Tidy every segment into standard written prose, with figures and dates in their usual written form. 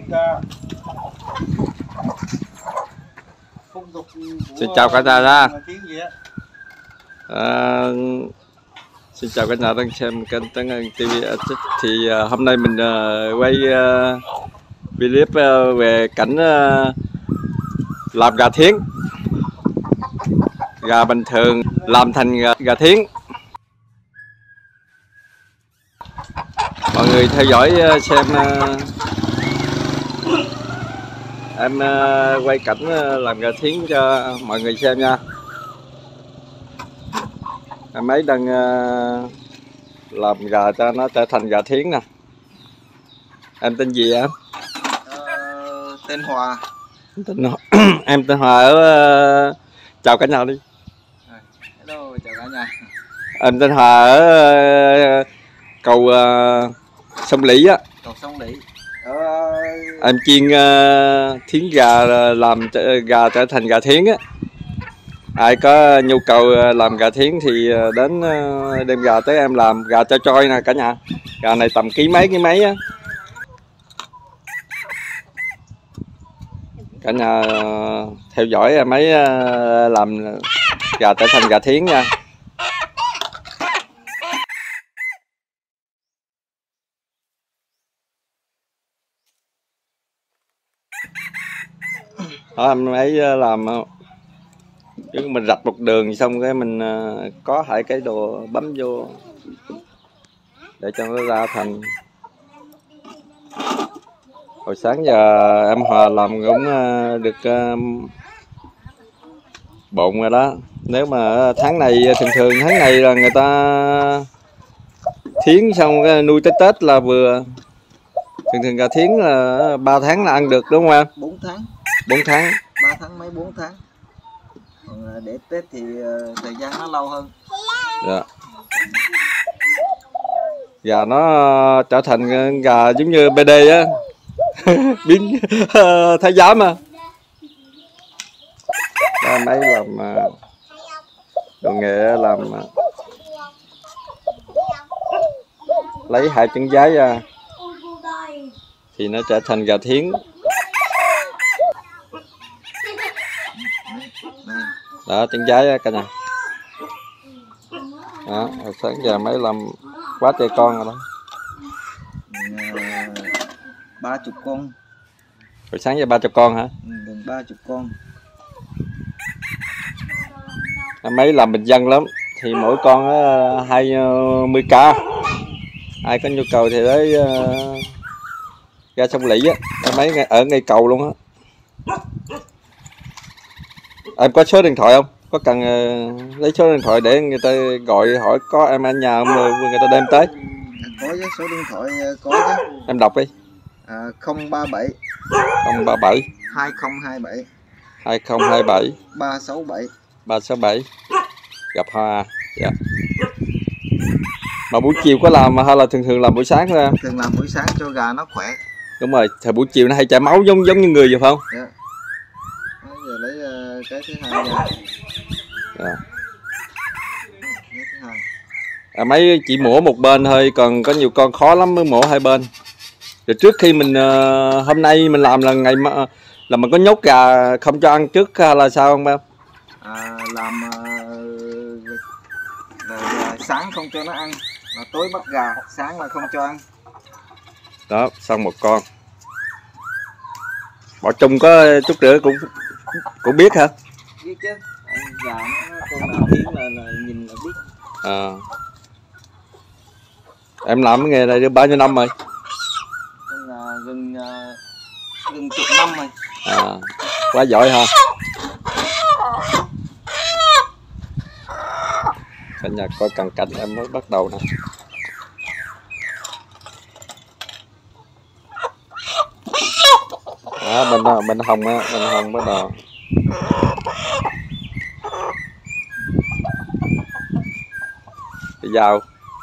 Xin chào cả nhà nha. Xin chào cả nhà đang xem kênh Tấn Ân TV. Thì hôm nay mình quay clip về cảnh làm gà thiến. Gà bình thường làm thành gà thiến. Mọi người theo dõi xem em quay cảnh làm gà thiến cho mọi người xem nha. Em ấy đang làm gà cho nó trở thành gà thiến nè. Em tên gì em? Tên Hòa. Em tên Hòa ở chào cả nhà đi. Hello, chào cả nhà. Em tên Hòa ở cầu Sông Lý á. Cầu Sông Lý. Em chiên thiến gà, làm gà trở thành gà thiến á. Ai có nhu cầu làm gà thiến thì đến đem gà tới em làm gà cho trôi nè cả nhà. Gà này tầm ký mấy á. Cả nhà theo dõi em ấy làm gà trở thành gà thiến nha. Đó, em ấy làm chứ mình rạch một đường xong cái mình có hai cái đồ bấm vô để cho nó ra thành. Hồi sáng giờ em Hòa làm cũng được bộn rồi đó. Nếu mà tháng này thường tháng này là người ta thiến xong cái nuôi tới Tết là vừa. Thường gà thiến là 3 tháng là ăn được đúng không em? 4 tháng. 4 tháng. 3 tháng mấy 4 tháng. Còn để Tết thì thời gian nó lâu hơn. Dạ. Gà nó trở thành gà giống như BD á. Biến thái giám à. Đó, mấy làm đồ nghệ làm lấy 2 trứng giấy ra thì nó trở thành gà thiến. Đó, trứng giấy cả nhà. Đó, sáng giờ mấy làm quá trời con rồi đó. 30 con. Hồi sáng giờ 30 con hả? Gần 30 con. Mấy làm bình dân lắm thì mỗi con 20k. Ai có nhu cầu thì tới ra Sông Lý á, mấy ở ngay cầu luôn á. Em có số điện thoại không? Có cần lấy số điện thoại để người ta gọi hỏi có em ở nhà không rồi người ta đem tới? Có với số điện thoại có chứ. Em đọc đi. 037 037 2027 2027 367 367. Gặp Hòa. Dạ. Mà buổi chiều có làm hay là thường làm buổi sáng thôi em? Thường làm buổi sáng cho gà nó khỏe. Đúng rồi, thời buổi chiều nó hay chảy máu giống như người vậy phải không? Dạ. Bây giờ lấy cái thứ hai ra. Dạ. Cái thứ hai. Mấy chỉ mổ một bên thôi, còn có nhiều con khó lắm mới mổ hai bên. Rồi trước khi mình hôm nay mình làm là ngày là mình có nhốt gà không cho ăn trước hay là sao không em? Làm sáng không cho nó ăn, là tối bắt gà, sáng là không cho ăn. Đó, xong một con. Bỏ chung có chút rưỡi cũng biết hả? Biết chứ. Gà nó con nào tiếng là nhìn là biết. Em làm cái nghề này được bao nhiêu năm rồi? Gần chục năm rồi. Quá giỏi ha. Cả nhà coi cận cảnh em mới bắt đầu nè. Bên hồng á, bên hồng bắt đầu. Cái dao.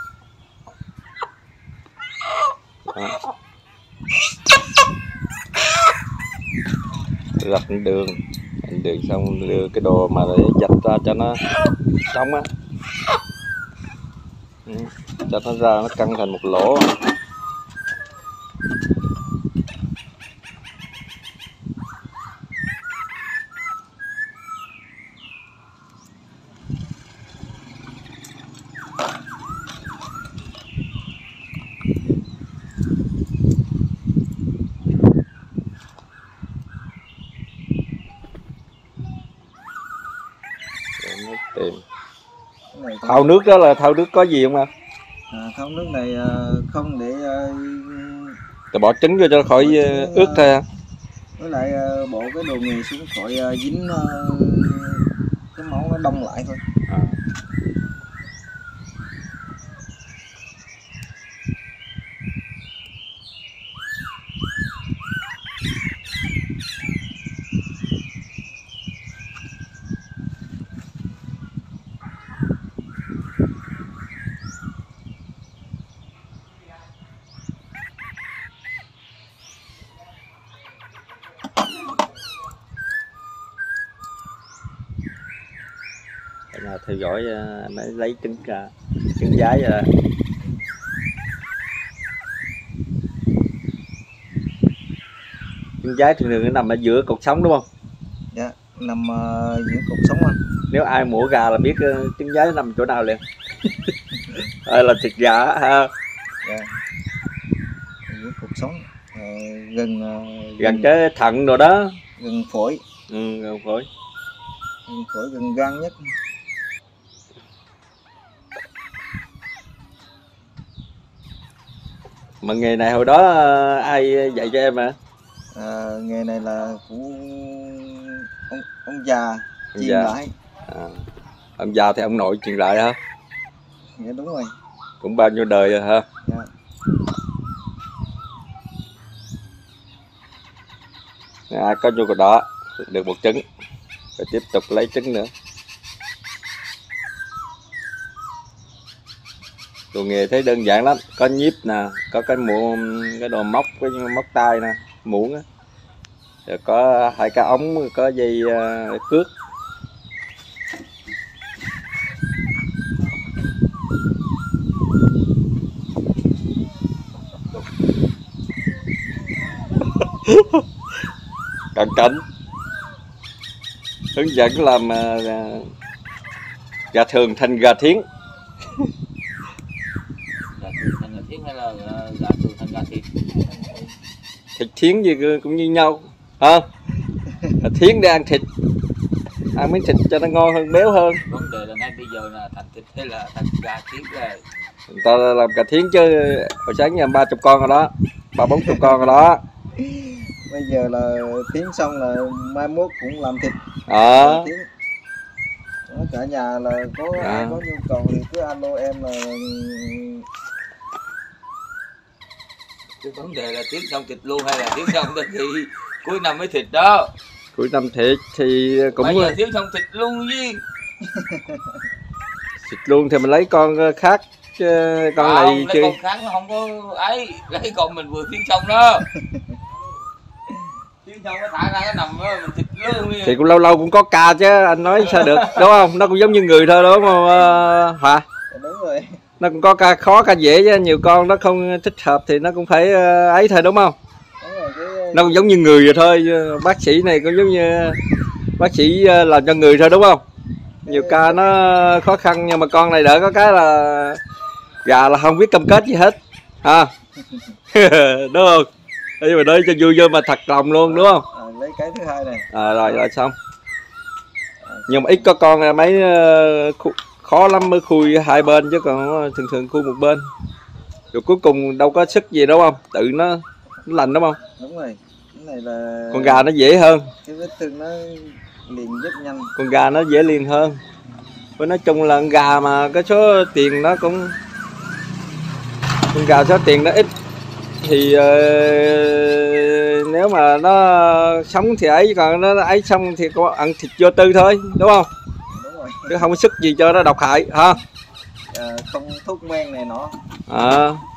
Rạch đường xong đưa cái đồ mà để dạch ra cho nó trống á, cho nó ra nó căng thành một lỗ. Thau nước đó là thau nước có gì không ạ? Thau nước này không để bỏ trứng vô cho khỏi ướt thôi hả? Với lại bộ cái đồ nghề xuống khỏi dính cái máu nó đông lại thôi. Theo dõi mới lấy trứng ra, trứng giái ra. Trứng giái thường thường nó nằm ở giữa cột sống đúng không? Dạ, nằm giữa cột sống anh. Nếu ai mổ gà là biết trứng giái nằm chỗ nào liền. Là thịt gà ha. Dạ. Giữa cột sống, gần cái thận rồi đó. Gần phổi. Gần phổi. Gần phổi, gần gan nhất. Mà nghề này hồi đó ai dạy cho em hả? Nghề này là của ông già truyền lại. Ông già thì ông nội truyền lại hả? Dạ đúng rồi. Cũng bao nhiêu đời rồi hả? Dạ. Ai có nhu cầu đó được một trứng rồi tiếp tục lấy trứng nữa. Đồ nghề thấy đơn giản lắm, có nhíp nè, có cái đồ móc, cái móc tay nè, muỗng á, rồi có 2 cái ống, có dây cước. Cận cảnh hướng dẫn làm gà thường thành gà thiến. Hay là gà thường thành gà thịt? Thịt thiến gì cũng như nhau hả? Thiến để ăn thịt, ăn miếng thịt cho nó ngon hơn, béo hơn. Vấn đề là ngay bây giờ là thành thịt hay là thành gà thiến rồi. Người ta làm gà thiến chứ hồi sáng nhà 30 con rồi đó, 30-40 con rồi đó. Bây giờ là thiến xong là mai mốt cũng làm thịt. Cả nhà là ai có nhu cầu thì cứ alo em là. Cái vấn đề là thiến xong thịt luôn hay là thiến xong thì cuối năm mới thịt đó. Cuối năm thịt thì cũng bây giờ thiến xong thịt luôn chứ. Thịt luôn thì mình lấy con khác chứ con này chứ con khác nó không có ấy, lấy con mình vừa thiến xong đó. Thiến xong nó thả ra cái nằm đó mình thịt luôn. Thì cũng lâu lâu cũng có ca chứ anh nói sao được đúng không? Nó cũng giống như người thôi đúng không hả? Đúng rồi. Nó cũng có ca khó ca dễ chứ, nhiều con nó không thích hợp thì nó cũng phải ấy thôi đúng không? Đúng rồi, nó cũng giống như người vậy thôi, bác sĩ này cũng giống như bác sĩ làm cho người thôi đúng không? Nhiều ca nó khó khăn nhưng mà con này đỡ có cái là gà là không biết cam kết gì hết ha. Đúng không? Nhưng mà nói cho vui vô mà thật lòng luôn đúng không? Lấy cái thứ hai này. Rồi xong. Nhưng mà ít có con mấy khó lắm mới khui hai bên chứ còn thường thường khui một bên. Rồi cuối cùng đâu có sức gì đúng không? Tự nó lành đúng không? Đúng rồi. Cái này là con gà nó dễ hơn. Cái vết thương nó liền rất nhanh. Con gà nó dễ liền hơn. Với nói chung là con gà mà cái số tiền nó cũng, con gà số tiền nó ít thì nếu mà nó sống thì ấy, còn nó ấy xong thì có ăn thịt vô tư thôi đúng không? Đúng rồi. Chứ không có sức gì cho nó độc hại ha. Không thuốc men này nọ.